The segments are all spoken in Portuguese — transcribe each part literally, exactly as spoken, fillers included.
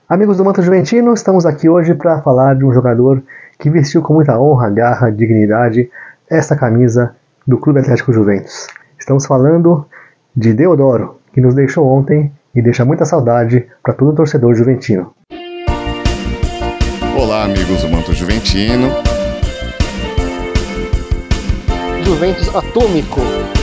Amigos do Manto Juventino, estamos aqui hoje para falar de um jogador que vestiu com muita honra, garra, dignidade esta camisa do Clube Atlético Juventus. Estamos falando de Deodoro, que nos deixou ontem e deixa muita saudade para todo torcedor juventino. Olá, amigos do Manto Juventino. Juventus Atômico.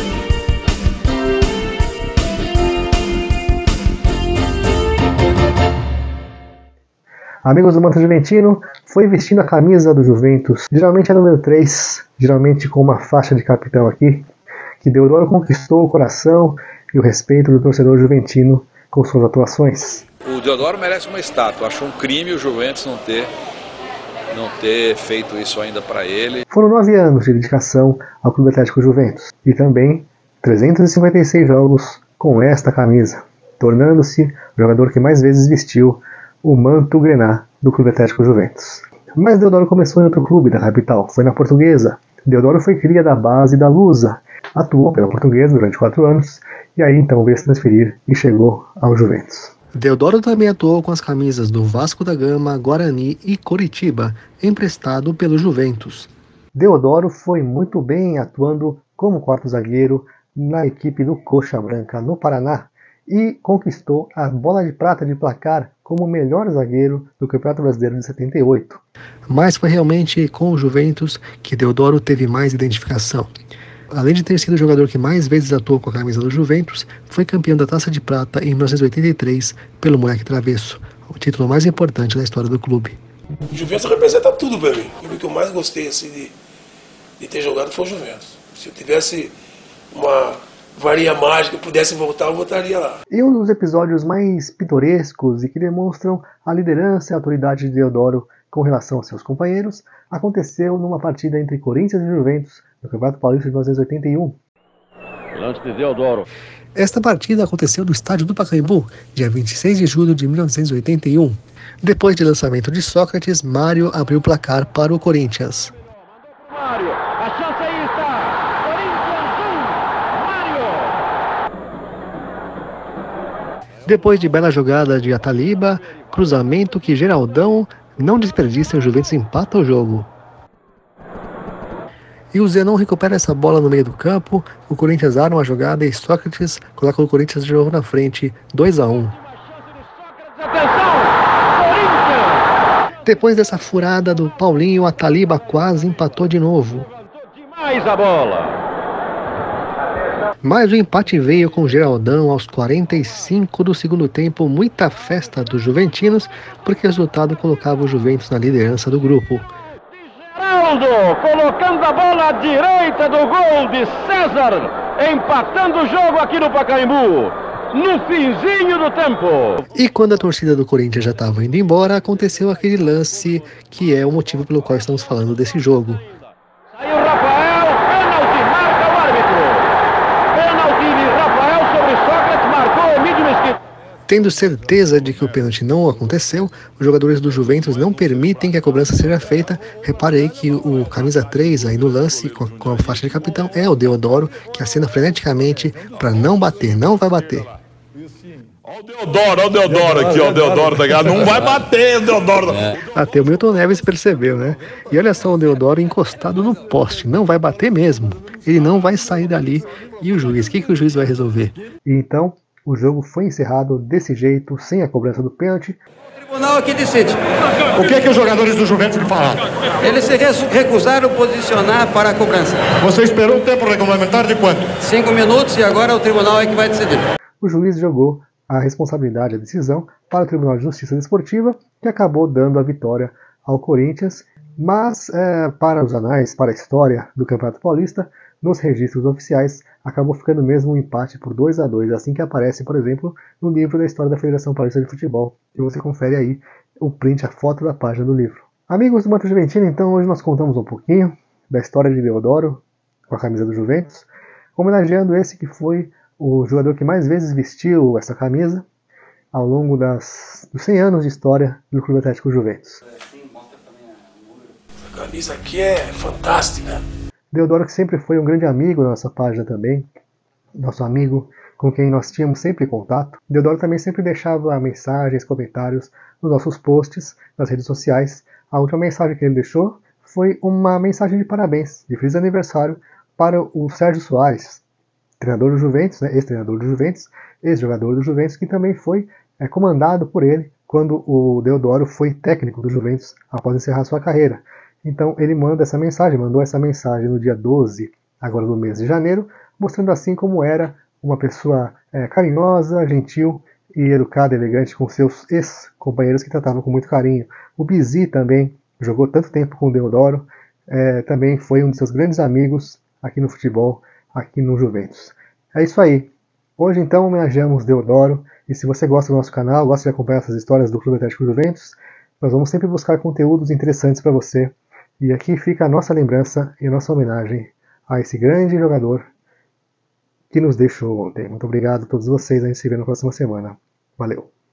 Amigos do Manto Juventino, foi vestindo a camisa do Juventus, geralmente a número três, geralmente com uma faixa de capitão aqui, que Deodoro conquistou o coração e o respeito do torcedor juventino com suas atuações. O Deodoro merece uma estátua. Acho um crime o Juventus não ter, não ter feito isso ainda para ele. Foram nove anos de dedicação ao Clube Atlético Juventus e também trezentos e cinquenta e seis jogos com esta camisa, tornando-se o jogador que mais vezes vestiu o manto grená do Clube Atlético Juventus. Mas Deodoro começou em outro clube da capital, foi na Portuguesa. Deodoro foi cria da base da Lusa, atuou pela Portuguesa durante quatro anos e aí então veio se transferir e chegou ao Juventus. Deodoro também atuou com as camisas do Vasco da Gama, Guarani e Coritiba, emprestado pelo Juventus. Deodoro foi muito bem atuando como quarto zagueiro na equipe do Coxa Branca no Paraná e conquistou a bola de prata de placar como o melhor zagueiro do Campeonato Brasileiro de setenta e oito. Mas foi realmente com o Juventus que Deodoro teve mais identificação. Além de ter sido o jogador que mais vezes atuou com a camisa do Juventus, foi campeão da Taça de Prata em mil novecentos e oitenta e três pelo Moleque Travesso, o título mais importante da história do clube. O Juventus representa tudo para mim. O que eu mais gostei assim, de, de ter jogado foi o Juventus. Se eu tivesse uma varinha mágica, pudesse voltar, eu voltaria lá. E um dos episódios mais pitorescos e que demonstram a liderança e a autoridade de Deodoro com relação aos seus companheiros aconteceu numa partida entre Corinthians e Juventus no Campeonato Paulista de mil novecentos e oitenta e um. Lance de Deodoro. Esta partida aconteceu no estádio do Pacaembu, dia vinte e seis de julho de mil novecentos e oitenta e um. Depois de lançamento de Sócrates, Mário abriu o placar para o Corinthians. Mário, a chance aí está. Corinthians um, Mário. Depois de bela jogada de Ataliba, cruzamento que Geraldão não desperdiça e o Juventus empata o jogo. E o Zenon recupera essa bola no meio do campo, o Corinthians arma a jogada e Sócrates coloca o Corinthians de novo na frente, dois a um. Depois dessa furada do Paulinho, a Ataliba quase empatou de novo. Mais a bola. Mas o empate veio com Geraldão aos quarenta e cinco do segundo tempo, muita festa dos juventinos, porque o resultado colocava o Juventus na liderança do grupo. Geraldo colocando a bola à direita do gol de César, empatando o jogo aqui no Pacaembu, no finzinho do tempo. E quando a torcida do Corinthians já estava indo embora, aconteceu aquele lance que é o motivo pelo qual estamos falando desse jogo. Saiu Rafael, pênalti, marca o árbitro. Pênalti de Rafael sobre Sócrates, marcou Emílio Mesquita. Tendo certeza de que o pênalti não aconteceu, os jogadores do Juventus não permitem que a cobrança seja feita. Reparei que o camisa três aí no lance, com a, com a faixa de capitão, é o Deodoro, que acena freneticamente para não bater, não vai bater. Olha o Deodoro, olha o Deodoro aqui, ó, o Deodoro, tá ligado? Não vai bater, o Deodoro. Até o Milton Neves percebeu, né? E olha só o Deodoro encostado no poste, não vai bater mesmo. Ele não vai sair dali. E o juiz, o que, que o juiz vai resolver? E então o jogo foi encerrado desse jeito, sem a cobrança do pênalti. O tribunal aqui decide. O que é que os jogadores do Juventus lhe falaram? Eles se recusaram a posicionar para a cobrança. Você esperou um tempo regulamentar de quanto? Cinco minutos e agora o tribunal é que vai decidir. O juiz jogou a responsabilidade da decisão para o Tribunal de Justiça Desportiva, que acabou dando a vitória ao Corinthians, mas é, para os anais, para a história do Campeonato Paulista, nos registros oficiais, acabou ficando mesmo um empate por dois a dois, assim que aparece, por exemplo, no livro da história da Federação Paulista de Futebol, e você confere aí o print, a foto da página do livro. Amigos do Manto Juventino, então hoje nós contamos um pouquinho da história de Deodoro, com a camisa do Juventus, homenageando esse que foi o jogador que mais vezes vestiu essa camisa ao longo das, dos cem anos de história do Clube Atlético Juventus. Essa camisa aqui é fantástica. Deodoro, que sempre foi um grande amigo da nossa página também, nosso amigo com quem nós tínhamos sempre contato, Deodoro também sempre deixava mensagens, comentários nos nossos posts, nas redes sociais. A última mensagem que ele deixou foi uma mensagem de parabéns, de feliz aniversário, para o Sérgio Soares, treinador do Juventus, né, ex-treinador do Juventus, ex-jogador do Juventus, que também foi é, comandado por ele quando o Deodoro foi técnico do Juventus após encerrar sua carreira. Então ele manda essa mensagem, mandou essa mensagem no dia doze, agora do mês de janeiro, mostrando assim como era uma pessoa é, carinhosa, gentil e educada, elegante com seus ex-companheiros que tratavam com muito carinho. O Bizzi também jogou tanto tempo com o Deodoro, é, também foi um de seus grandes amigos aqui no futebol, aqui no Juventus. É isso aí. Hoje então homenageamos Deodoro, e se você gosta do nosso canal, gosta de acompanhar essas histórias do Clube Atlético Juventus, nós vamos sempre buscar conteúdos interessantes para você. E aqui fica a nossa lembrança e a nossa homenagem a esse grande jogador que nos deixou ontem. Muito obrigado a todos vocês, a gente se vê na próxima semana. Valeu!